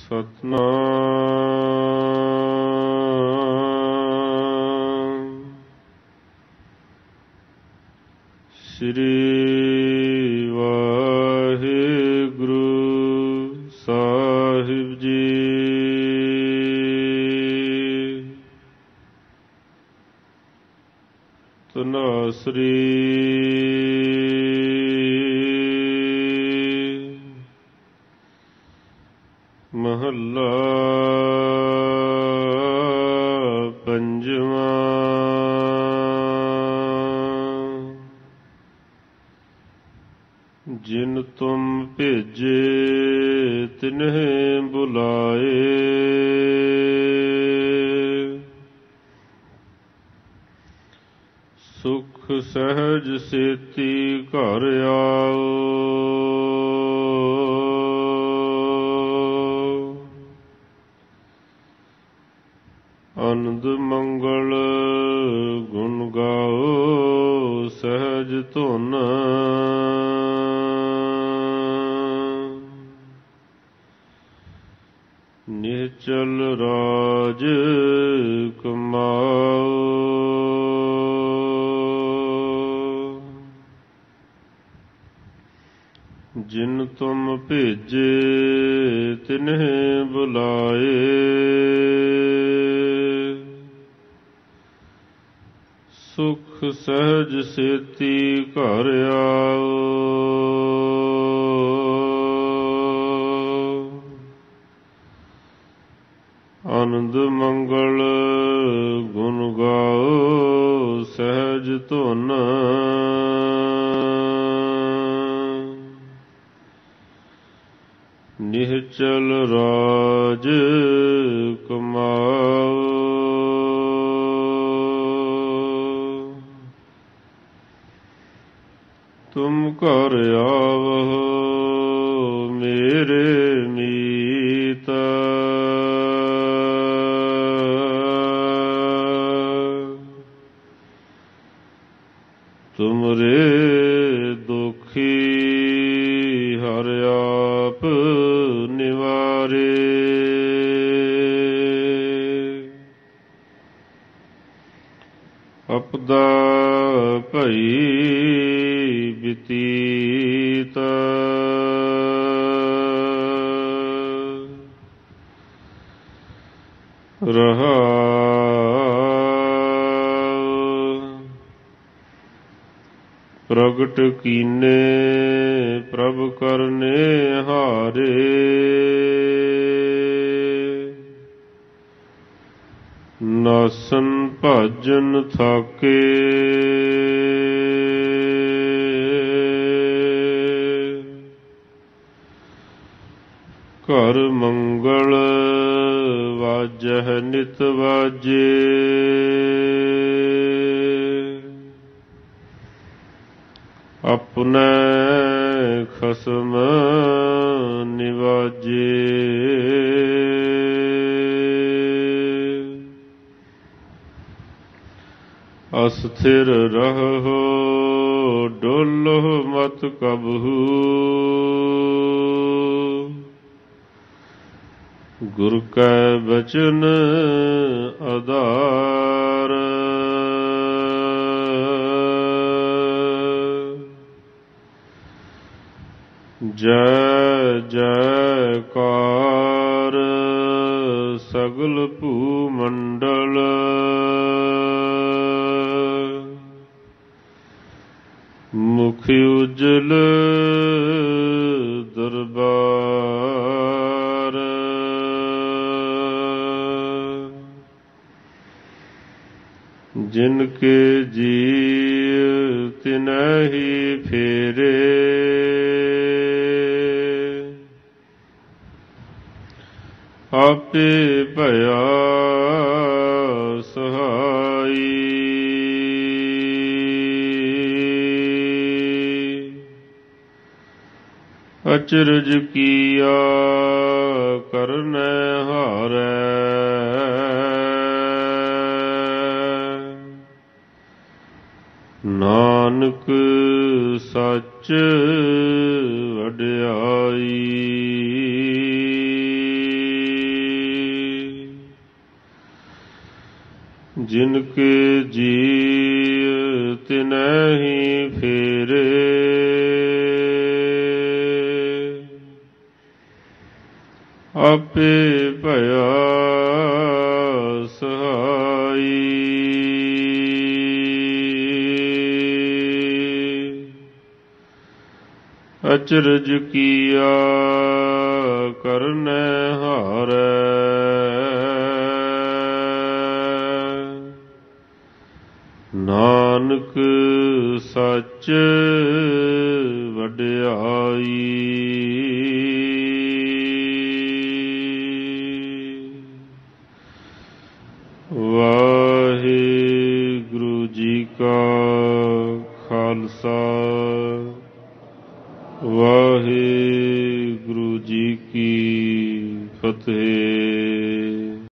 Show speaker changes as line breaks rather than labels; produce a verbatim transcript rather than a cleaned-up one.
ਸਤਨਾਮ ਸ੍ਰੀ ਵਾਹਿਗੁਰੂ ਸਾਹਿਬ ਜੀ। ਧਨਾਸਰੀ ਮਹੱਲਾ ਪੰਜਵਾਂ। ਜਿਨ ਤੁਮ ਭੇਜੇ ਤਿਨਹਿ ਬੁਲਾਏ, ਸੁਖ ਸਹਿਜ ਸੇਤੀ ਘਰ ਆਓ। ਆਨੰਦ ਮੰਗਲ ਗੁਣ ਗਾਓ, ਸਹਿਜ ਧੁਨ ਨਿਹਚਲ ਰਾਜ ਕਮਾਓ। ਜਿਨ ਤੁਮ ਭੇਜੇ ਤਿਨਹਿ ਬੁਲਾਏ, ਸੁਖ ਸਹਿਜ ਸੇਤੀ ਘਰ ਆਓ। ਆਨੰਦ ਮੰਗਲ ਗੁਣ ਗਾਓ, ਸਹਿਜ ਧੁਨ ਨਿਹਚਲ ਰਾਜ ਕਮਾਓ। ਤੁਮ ਘਰ ਆਵਹੁ ਮੇਰੇ ਮੀਤ, ਤੁਮਰੇ ਦੁਖੀ ਹਰਿ ਆਪ ਨਿਵਾਰੇ। ਅਪਦਾ ਭਈ ਬਤੀਤ, ਰਹਾਉ ਪ੍ਰਗਟ ਕੀਨੇ ਪ੍ਰਭ ਕਰਨੇ ਹਾਰੇ। ਨਾਸਨ ਭਜਨ ਥਾਕੇ, ਘਰ ਮੰਗਲ ਵਾਜਹਿ ਨਿਤ ਵਾਜੇ। ਆਪਣੇ ਖਸਮ ਨਿਵਾਜੇ। ਅਸਥਿਰ ਰਹੋ ਡੋਲਹੁ ਮਤ ਕਬਹੂ, ਗੁਰ ਕੈ ਬਚਨ ਆਧਾਰ। ਜੈ ਜੈਕਾਰ ਸਗਲ ਭੂਮੰਡਲ, ਮੁਖ ਉਜਲ ਦਰਬਾਰ। ਜਿਨ ਕੇ ਜੀਅ ਤਿਨਹਿ ਫੇਰੇ, ਆਪੇ ਭਇਆ ਸਹਾਈ। ਅਚਰਜ ਕੀਆ ਕਰਨੈ ਹਾਰੈ, ਨਾਨਕ ਸੱਚ ਵਡਿਆਈ। ਜਿਨ ਕੇ ਜੀਅ ਤਿਨਹਿ ਫੇਰੇ। ਆਪੇ ਭਇਆ ਸਹਾਈ। ਅਚਰਜ ਕੀਆ ਕਰਨੈ ਹਾਰੈ। ਨਾਨਕ ਸੱਚ ਵਡਿਆਈ। ਵਾਹਿਗੁਰੂ ਜੀ ਕਾ ਖਾਲਸਾ, ਵਾਹਿਗੁਰੂ ਜੀ ਕੀ ਫਤਿਹ।